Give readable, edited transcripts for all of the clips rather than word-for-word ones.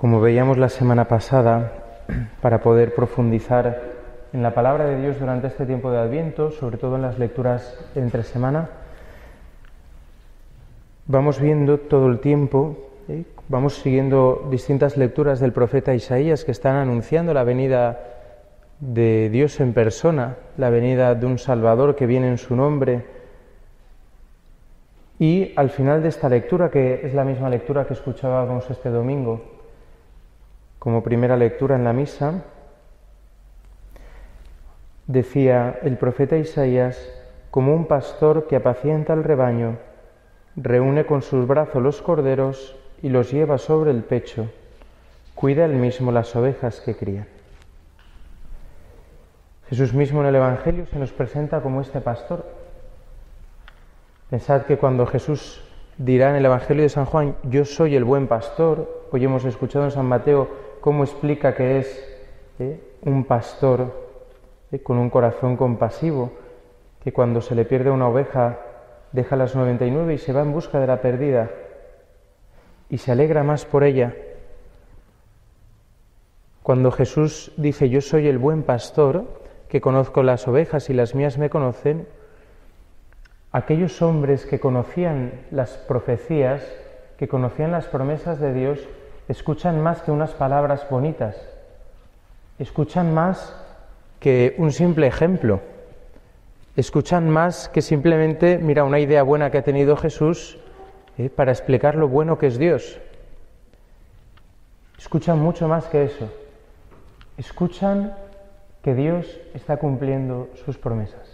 Como veíamos la semana pasada, para poder profundizar en la palabra de Dios durante este tiempo de Adviento, sobre todo en las lecturas entre semana, vamos viendo todo el tiempo, vamos siguiendo distintas lecturas del profeta Isaías que están anunciando la venida de Dios en persona, la venida de un Salvador que viene en su nombre. Y al final de esta lectura, que es la misma lectura que escuchábamos este domingo, como primera lectura en la misa, decía el profeta Isaías: como un pastor que apacienta el rebaño, reúne con sus brazos los corderos y los lleva sobre el pecho, cuida él mismo las ovejas que cría. Jesús mismo en el Evangelio se nos presenta como este pastor. Pensad que cuando Jesús dirá en el Evangelio de San Juan: yo soy el buen pastor, hoy hemos escuchado en San Mateo cómo explica que es un pastor con un corazón compasivo, que cuando se le pierde una oveja deja las 99 y se va en busca de la perdida y se alegra más por ella. Cuando Jesús dice: yo soy el buen pastor, que conozco las ovejas y las mías me conocen, aquellos hombres que conocían las profecías, que conocían las promesas de Dios, escuchan más que unas palabras bonitas, escuchan más que un simple ejemplo, escuchan más que simplemente, mira, una idea buena que ha tenido Jesús para explicar lo bueno que es Dios. Escuchan mucho más que eso, escuchan que Dios está cumpliendo sus promesas.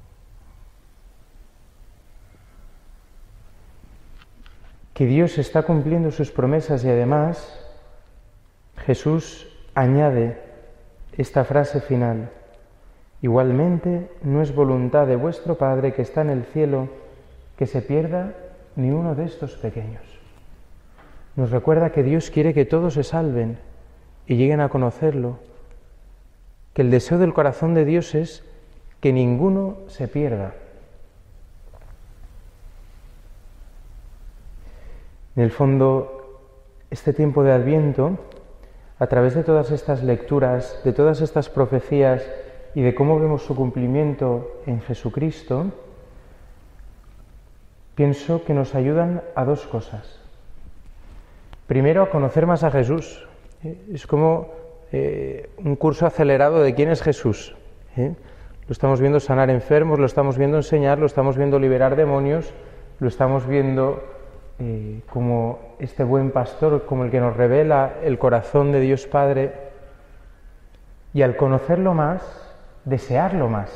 Que Dios está cumpliendo sus promesas y además Jesús añade esta frase final: igualmente no es voluntad de vuestro Padre que está en el cielo que se pierda ni uno de estos pequeños. Nos recuerda que Dios quiere que todos se salven y lleguen a conocerlo, que el deseo del corazón de Dios es que ninguno se pierda. En el fondo, este tiempo de Adviento, a través de todas estas lecturas, de todas estas profecías y de cómo vemos su cumplimiento en Jesucristo, pienso que nos ayudan a dos cosas. Primero, a conocer más a Jesús. Es como un curso acelerado de quién es Jesús. Lo estamos viendo sanar enfermos, lo estamos viendo enseñar, lo estamos viendo liberar demonios, lo estamos viendo como este buen pastor, como el que nos revela el corazón de Dios Padre, y al conocerlo más, desearlo más.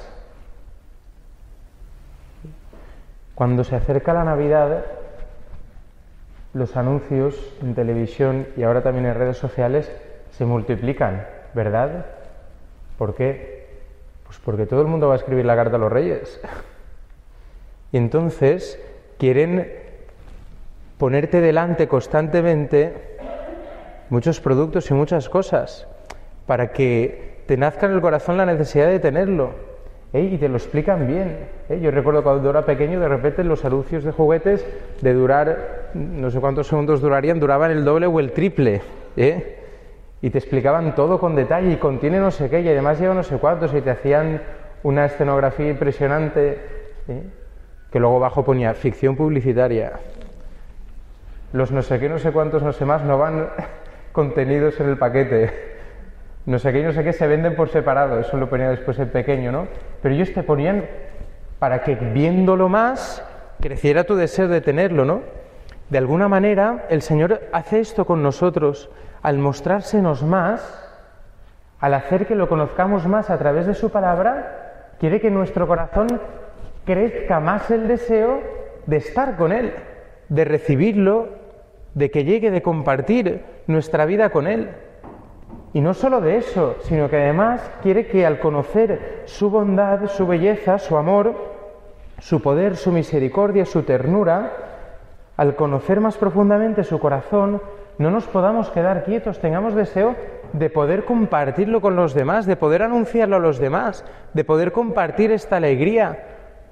Cuando se acerca la Navidad, los anuncios en televisión y ahora también en redes sociales se multiplican, ¿verdad? ¿Por qué? Pues porque todo el mundo va a escribir la carta a los Reyes. Y entonces quieren ponerte delante constantemente muchos productos y muchas cosas para que te nazca en el corazón la necesidad de tenerlo, y te lo explican bien. Yo recuerdo cuando era pequeño, de repente los anuncios de juguetes, de durar no sé cuántos segundos duraban el doble o el triple, y te explicaban todo con detalle, y contiene no sé qué, y además lleva no sé cuántos, y te hacían una escenografía impresionante, que luego abajo ponía ficción publicitaria. Los no sé qué, no sé cuántos, no sé más, no van contenidos en el paquete. No sé qué y no sé qué se venden por separado. Eso lo ponía después el pequeño, ¿no? Pero ellos te ponían para que, viéndolo más, creciera tu deseo de tenerlo, ¿no? De alguna manera, el Señor hace esto con nosotros. Al mostrársenos más, al hacer que lo conozcamos más a través de su palabra, quiere que en nuestro corazón crezca más el deseo de estar con Él, de recibirlo, de que llegue, de compartir nuestra vida con Él. Y no solo de eso, sino que además quiere que al conocer su bondad, su belleza, su amor, su poder, su misericordia, su ternura, al conocer más profundamente su corazón, no nos podamos quedar quietos, tengamos deseo de poder compartirlo con los demás, de poder anunciarlo a los demás, de poder compartir esta alegría,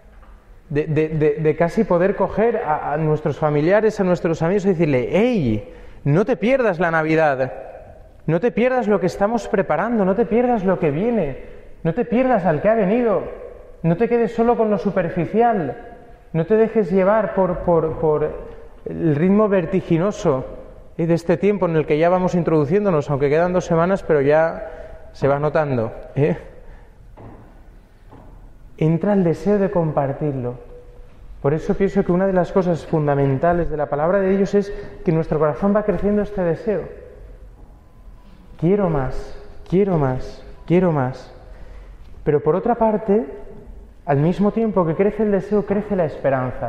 de casi poder coger a nuestros familiares, a nuestros amigos y decirle: ¡hey! No te pierdas la Navidad, No te pierdas lo que estamos preparando, no te pierdas lo que viene, no te pierdas al que ha venido, no te quedes solo con lo superficial, no te dejes llevar por el ritmo vertiginoso de este tiempo en el que ya vamos introduciéndonos, aunque quedan 2 semanas, pero ya se va notando. Entra el deseo de compartirlo. Por eso pienso que una de las cosas fundamentales de la palabra de Dios es que en nuestro corazón va creciendo este deseo. Quiero más, quiero más, quiero más. Pero por otra parte, al mismo tiempo que crece el deseo, crece la esperanza.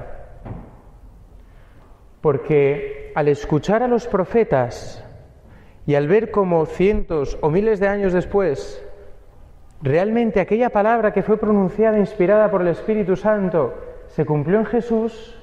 Porque al escuchar a los profetas y al ver cómo cientos o miles de años después, realmente aquella palabra que fue pronunciada, inspirada por el Espíritu Santo, se cumplió en Jesús,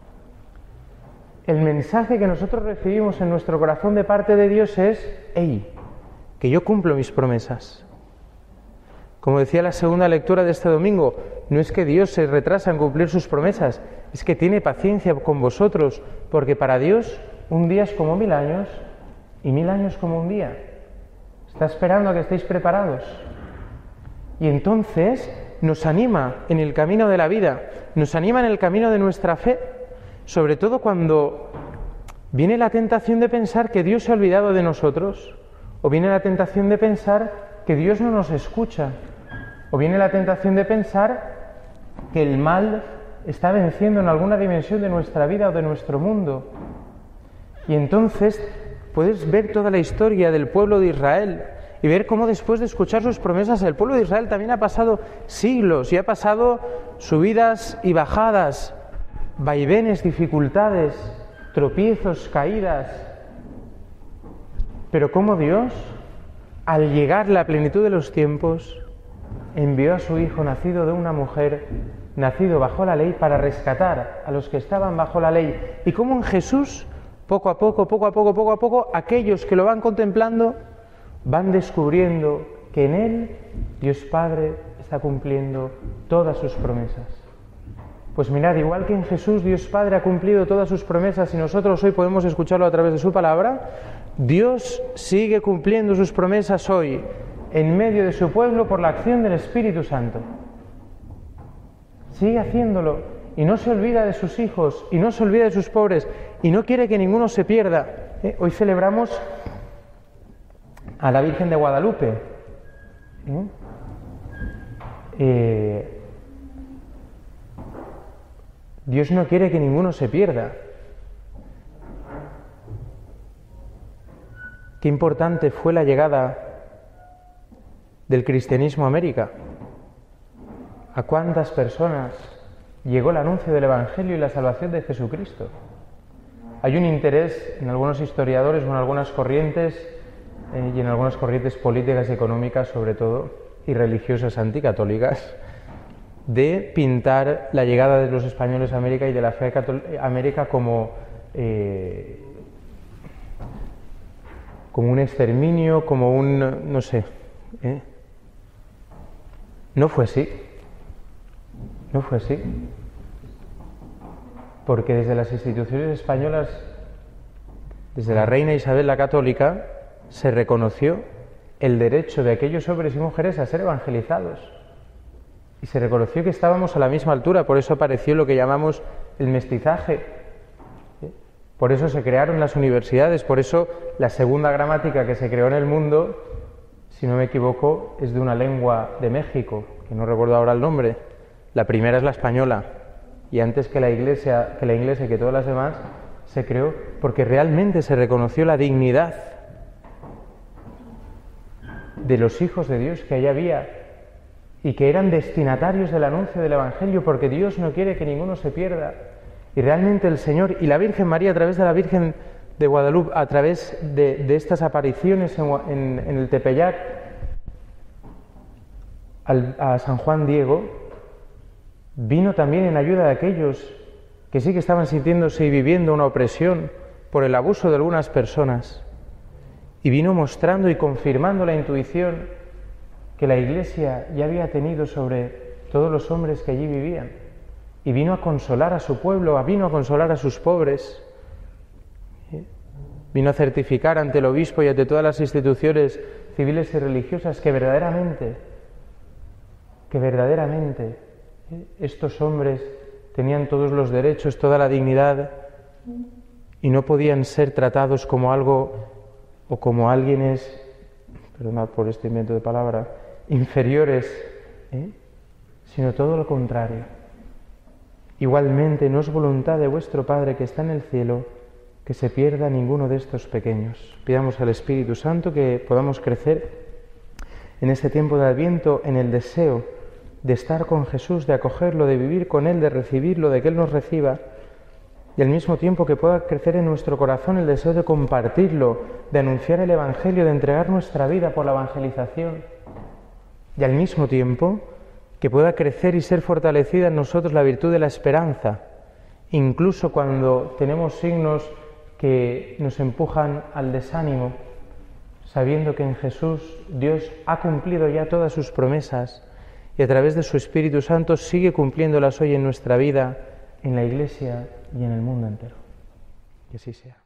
el mensaje que nosotros recibimos en nuestro corazón de parte de Dios es: ¡hey! Que yo cumplo mis promesas. Como decía la segunda lectura de este domingo, no es que Dios se retrasa en cumplir sus promesas, es que tiene paciencia con vosotros, porque para Dios un día es como 1000 años y 1000 años como un día. Está esperando a que estéis preparados. Y entonces nos anima en el camino de la vida, nos anima en el camino de nuestra fe, sobre todo cuando viene la tentación de pensar que Dios se ha olvidado de nosotros, o viene la tentación de pensar que Dios no nos escucha, o viene la tentación de pensar que el mal está venciendo en alguna dimensión de nuestra vida o de nuestro mundo. Y entonces puedes ver toda la historia del pueblo de Israel y ver cómo después de escuchar sus promesas el pueblo de Israel también ha pasado siglos y ha pasado subidas y bajadas, vaivenes, dificultades, tropiezos, caídas. Pero cómo Dios, al llegar la plenitud de los tiempos, envió a su Hijo nacido de una mujer, nacido bajo la ley, para rescatar a los que estaban bajo la ley. Y cómo en Jesús, poco a poco, aquellos que lo van contemplando van descubriendo que en Él Dios Padre está cumpliendo todas sus promesas. Pues mirad, igual que en Jesús Dios Padre ha cumplido todas sus promesas y nosotros hoy podemos escucharlo a través de su palabra, Dios sigue cumpliendo sus promesas hoy en medio de su pueblo por la acción del Espíritu Santo. Sigue haciéndolo y no se olvida de sus hijos y no se olvida de sus pobres y no quiere que ninguno se pierda. Hoy celebramos a la Virgen de Guadalupe. Dios no quiere que ninguno se pierda. Qué importante fue la llegada del cristianismo a América. ¿A cuántas personas llegó el anuncio del Evangelio y la salvación de Jesucristo? Hay un interés en algunos historiadores o en algunas corrientes y en algunas corrientes políticas y económicas, sobre todo, y religiosas anticatólicas, de pintar la llegada de los españoles a América y de la fe a América como un exterminio, como un... no sé. No fue así. No fue así. Porque desde las instituciones españolas, desde la reina Isabel la Católica, se reconoció el derecho de aquellos hombres y mujeres a ser evangelizados. Y se reconoció que estábamos a la misma altura, por eso apareció lo que llamamos el mestizaje. Por eso se crearon las universidades, por eso la segunda gramática que se creó en el mundo, si no me equivoco, es de una lengua de México, que no recuerdo ahora el nombre. La primera es la española, y antes que la inglesa y que todas las demás, se creó porque realmente se reconoció la dignidad de los hijos de Dios que allá había y que eran destinatarios del anuncio del Evangelio, porque Dios no quiere que ninguno se pierda. Y realmente el Señor y la Virgen María, a través de la Virgen de Guadalupe, a través de estas apariciones en el Tepeyac a San Juan Diego, vino también en ayuda de aquellos que sí que estaban sintiéndose y viviendo una opresión por el abuso de algunas personas, y vino mostrando y confirmando la intuición que la Iglesia ya había tenido sobre todos los hombres que allí vivían, y vino a consolar a su pueblo, vino a consolar a sus pobres. vino a certificar ante el obispo y ante todas las instituciones civiles y religiosas que verdaderamente estos hombres tenían todos los derechos, toda la dignidad y no podían ser tratados como algo o como alguienes, perdonad por este invento de palabra, inferiores, sino todo lo contrario. Igualmente no es voluntad de vuestro Padre que está en el cielo que se pierda ninguno de estos pequeños. Pidamos al Espíritu Santo que podamos crecer en este tiempo de Adviento en el deseo de estar con Jesús, de acogerlo, de vivir con Él, de recibirlo, de que Él nos reciba, y al mismo tiempo que pueda crecer en nuestro corazón el deseo de compartirlo, de anunciar el Evangelio, de entregar nuestra vida por la evangelización, y al mismo tiempo que pueda crecer y ser fortalecida en nosotros la virtud de la esperanza, incluso cuando tenemos signos que nos empujan al desánimo, sabiendo que en Jesús Dios ha cumplido ya todas sus promesas y a través de su Espíritu Santo sigue cumpliéndolas hoy en nuestra vida, en la Iglesia y en el mundo entero. Que así sea.